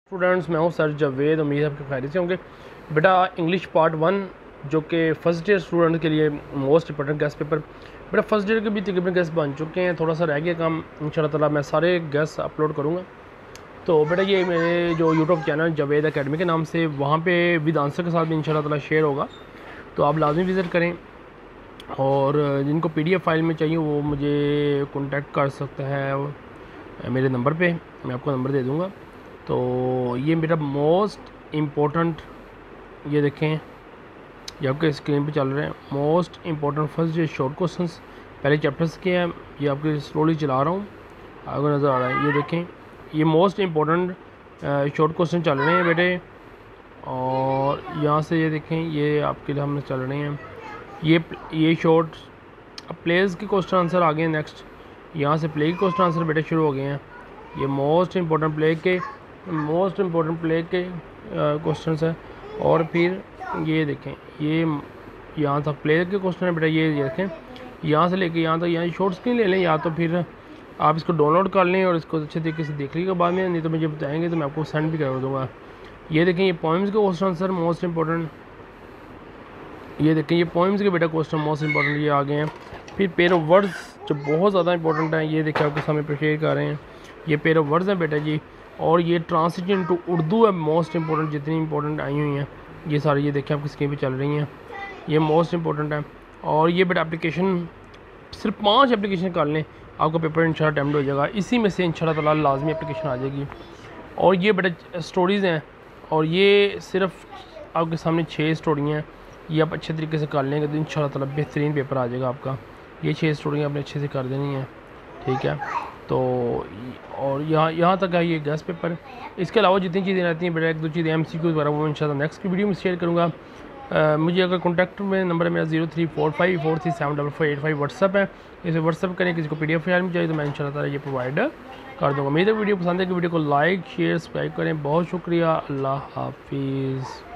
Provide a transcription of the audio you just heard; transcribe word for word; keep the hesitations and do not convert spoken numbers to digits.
Students, मैं हूं sir Javed. उम्मीद है आपके खैरियत से होंगे। बेटा इंग्लिश पार्ट वन जो कि फ़र्स्ट ईयर स्टूडेंट के लिए मोस्ट इंपॉर्टेंट गेस्ट पेपर, बेटा फर्स्ट ईयर के भी तकरीबन गेस्ट बन चुके हैं। थोड़ा सा रह गया काम, इंशाल्लाह ताला मैं सारे गेस्ट अपलोड करूँगा। तो बेटा ये मेरे जो यूट्यूब चैनल जावेद एकेडमी के नाम से, वहाँ पे विद आंसर के साथ भी इंशाल्लाह ताला शेयर होगा, तो आप लाजमी विज़िट करें। और जिनको पी डी एफ फाइल में चाहिए वो मुझे कॉन्टेक्ट कर सकते हैं मेरे नंबर पे, मैं आपको नंबर दे दूँगा। तो ये मेरा मोस्ट इम्पोर्टेंट, ये देखें ये आपके स्क्रीन पे चल रहे हैं, मोस्ट इम्पोर्टेंट फर्स्ट ये शॉर्ट क्वेश्चंस पहले चैप्टर्स के हैं। ये आपके स्लोली चला रहा हूँ, अगर नज़र आ रहा है। ये देखें, ये मोस्ट इम्पोर्टेंट शॉर्ट क्वेश्चन चल रहे हैं बेटे। और यहाँ से ये देखें, ये आपके लिए हमने चल रहे हैं। ये ये शॉर्ट प्लेस के क्वेश्चन आंसर आ गए हैं। नेक्स्ट यहाँ से प्ले के क्वेश्चन आंसर बेटे शुरू हो गए हैं। ये मोस्ट इम्पोर्टेंट प्ले के मोस्ट इम्पोर्टेंट प्ले के क्वेश्चन है। और फिर ये देखें, ये यहाँ तक प्ले के क्वेश्चन है बेटा। ये देखें, यहाँ से लेके यहाँ तक, यहाँ शॉर्ट स्क्रीन ले लें, या तो फिर आप इसको डाउनलोड कर लें और इसको अच्छे तरीके से देख लीजिएगा बाद में, नहीं तो मुझे बताएंगे तो मैं आपको सेंड भी कर दूँगा। ये देखें, ये पोइम्स के क्वेश्चन आंसर मोस्ट इम्पोर्टेंट। ये देखें, ये पोइम्स के बेटा क्वेश्चन मोस्ट इम्पोर्टेंट ये आ गए हैं। फिर पेयर ऑफ वर्ड्स जो बहुत ज़्यादा इंपॉर्टेंट है, ये देखिए आपके सामने प्रिपेयर कर रहे हैं। ये पेयर ऑफ वर्ड्स हैं बेटा जी। और ये ट्रांसलेशन टू उर्दू है मोस्ट इंपॉर्टेंट, जितनी इंपॉर्टेंट आई हुई हैं ये सारी, ये देखिए आपकी स्क्रीन पे चल रही हैं, ये मोस्ट इंपॉर्टेंट है। और ये बेटा एप्लीकेशन, सिर्फ पांच एप्लीकेशन कर लें, आपका पेपर इंशाल्लाह अटेम्प्ट हो जाएगा। इसी में से इंशाल्लाह ताला लाजमी एप्लीकेशन आ जाएगी। और ये बेटा स्टोरीज़ हैं, और ये सिर्फ आपके सामने छः स्टोरी हैं। ये आप अच्छे तरीके से कर लेंगे तो इंशाल्लाह ताला बेहतरीन पेपर आ जाएगा आपका। ये छः स्टोरियाँ आपने अच्छे से कर देनी है, ठीक है। तो और यहाँ यहाँ तक है ये गेस्ट पेपर। इसके अलावा जितनी चीज़ें रहती हैं बेटा, एक दो चीज़ें एम सी क्यू वगैरह, वो इंशाल्लाह नेक्स्ट की वीडियो में शेयर करूँगा। आ, मुझे अगर कॉन्टैक्ट में नंबर है मेरा zero three four five four three seven double four eight five WhatsApp है, इसे व्हाट्सअप करें। किसी को पी डी एफ फाइल में चाहिए तो मैं इंशाल्लाह ताला ये प्रोवाइड कर दूँगा। मेरी वीडियो पसंद है कि वीडियो को लाइक शेयर सब्सक्राइब करें। बहुत शुक्रिया, अल्लाह हाफिज़।